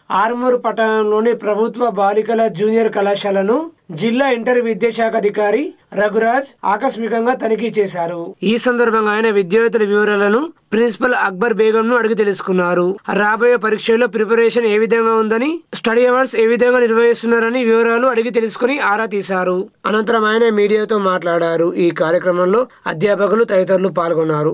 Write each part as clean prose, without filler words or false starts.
ఆర్మూరు పట్టణంలోని ప్రభుత్వ బాలికల జూనియర్ కళాశాలను జిల్లా ఇంటర్ విద్యాశాఖ అధికారి రఘురాజ్ ఆకస్మికంగా తనిఖీ చేశారు. ఈ సందర్భంగా ఆయన విద్యార్థుల వివరాలను ప్రిన్సిపల్ అక్బర్ బేగం ను అడిగి తెలుసుకున్నారు. రాబోయే పరీక్షల్లో ప్రిపరేషన్ ఏ విధంగా ఉందని, స్టడీ అవర్స్ ఏ విధంగా నిర్వహిస్తున్నారని వివరాలు అడిగి తెలుసుకుని ఆరా తీశారు. అనంతరం ఆయన మీడియాతో మాట్లాడారు. ఈ కార్యక్రమంలో అధ్యాపకులు తదితరులు పాల్గొన్నారు.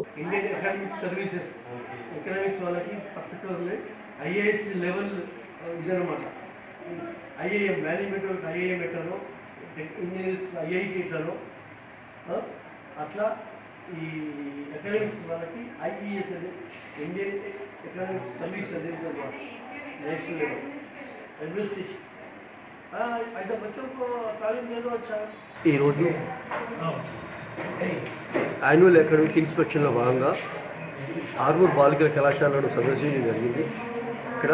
ఐఏఎం మేనేజ్మెంట్ ఐఏఎం ఎట్లనో ఇంజనీరింగ్ ఐఐటి ఎట్లనో అట్లా ఈ ఎకనామిక్స్ వాళ్ళకి ఐఈఎస్ అనేది ఇండియన్ ఎకనామిక్ సర్వీస్ అనేది నేషనల్ లెవెల్ ఎడ్మినిస్ట్రేషన్ అయితే బచ్చోకు తాలీం లేదో వచ్చా. ఈరోజు యాన్యువల్ అకాడమిక్ ఇన్స్పెక్షన్లో భాగంగా ఆర్మూర్ బాలికల కళాశాలను సందర్శించడం జరిగింది. ఇక్కడ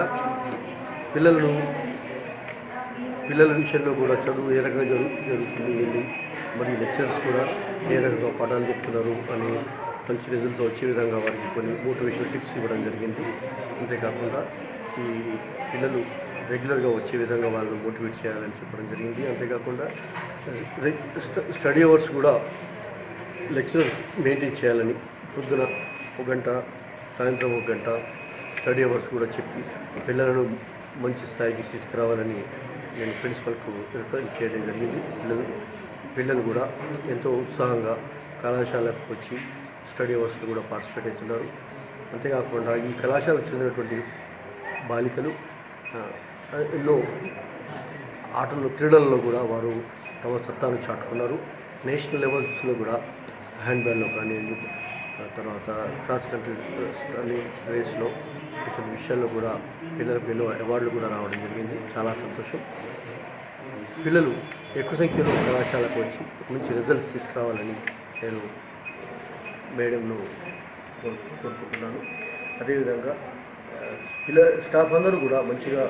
పిల్లల విషయంలో కూడా చదువు ఏ రకంగా జరుగుతుంది, మరియు లెక్చరర్స్ కూడా ఏ రకంగా పాఠాలు చెప్తున్నారు అని మంచి రిజల్ట్స్ వచ్చే విధంగా వారికి కొన్ని మోటివేషనల్ టిప్స్ ఇవ్వడం జరిగింది. అంతేకాకుండా ఈ పిల్లలు రెగ్యులర్గా వచ్చే విధంగా వాళ్ళని మోటివేట్ చేయాలని చెప్పడం జరిగింది. అంతేకాకుండా స్టడీ అవర్స్ కూడా లెక్చరర్స్ మెయింటైన్ చేయాలని, పొద్దున 1 గంట, సాయంత్రం 1 గంట స్టడీ అవర్స్ కూడా చెప్పి పిల్లలను మంచి స్థాయికి తీసుకురావాలని నేను ప్రిన్సిపల్కు రిప్రజెంట్ చేయడం జరిగింది. పిల్లలు కూడా ఎంతో ఉత్సాహంగా కళాశాలకు వచ్చి స్టడీ అవర్స్లో కూడా పార్టిసిపేట్ అవుతున్నారు. అంతేకాకుండా ఈ కళాశాలకు చెందినటువంటి బాలికలు ఎన్నో క్రీడల్లో కూడా వారు తమ సత్తాను చాటుకున్నారు. నేషనల్ లెవెల్స్లో కూడా హ్యాండ్బాల్లో కానీ, తర్వాత క్రాస్ కంట్రీ రేస్లో విషయాల్లో కూడా పిల్లలకు ఎన్నో అవార్డులు కూడా రావడం జరిగింది. చాలా సంతోషం. పిల్లలు ఎక్కువ సంఖ్యలో కళాశాలకు వచ్చి మంచి రిజల్ట్స్ తీసుకురావాలని నేను మేడంను కోరుకుంటున్నాను. అదేవిధంగా స్టాఫ్ అందరూ కూడా మంచిగా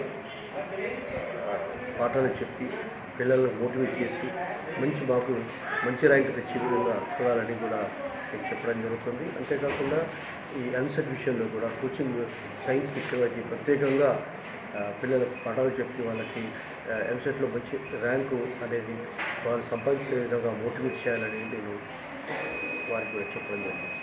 పాఠాలు చెప్పి పిల్లలను మోటివేట్ చేసి మంచి ర్యాంక్ తెచ్చే విధంగా చూడాలని కూడా నేను చెప్పడం జరుగుతుంది. అంతేకాకుండా ఈ ఎన్సెట్ విషయంలో కూడా కోచింగ్ సైన్స్ విషయాలకి ప్రత్యేకంగా పిల్లలకు పాఠాలు చెప్పి వాళ్ళకి ఎంసెట్లో మంచి ర్యాంకు అనేది వాళ్ళు సంపాదించుకునే విధంగా మోటివేట్ చేయాలని నేను వారికి చెప్పడం జరిగింది.